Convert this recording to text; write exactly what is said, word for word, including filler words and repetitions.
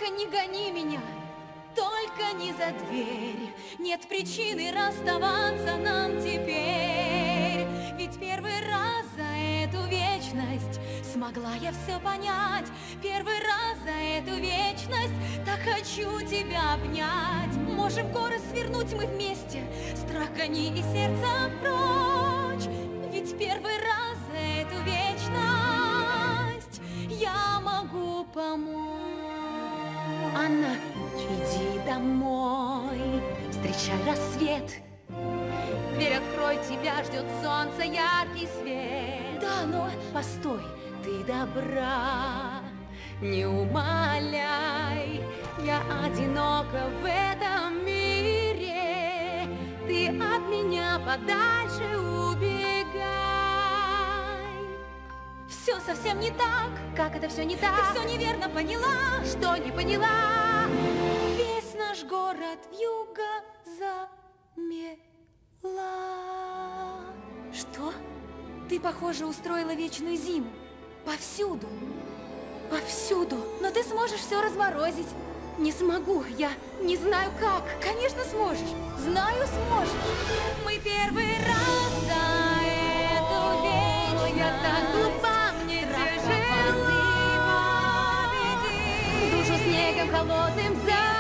Только не гони меня, только не за дверь. Нет причины расставаться нам теперь. Ведь первый раз за эту вечность смогла я все понять. Первый раз за эту вечность так хочу тебя обнять. Можем горы свернуть мы вместе, страх гони и сердце прочь. Ведь первый раз за эту вечность я могу помочь. Анна, иди домой, встречай рассвет. Дверь открой, тебя ждет солнце, яркий свет. Да, но постой, ты добра, не умаляй. Я одинока в этом мире, ты от меня подальше убегай. Все совсем не так, как это все не так? Ты все неверно поняла. Что не поняла? Весь наш город вьюга замела. Что? Ты, похоже, устроила вечную зиму. Повсюду. Повсюду. Но ты сможешь все разморозить. Не смогу, я не знаю как. Конечно сможешь. Знаю, сможешь. Мы первый раз за эту вечность. Я так глупа, мне тяжело. Душу снегом холодным за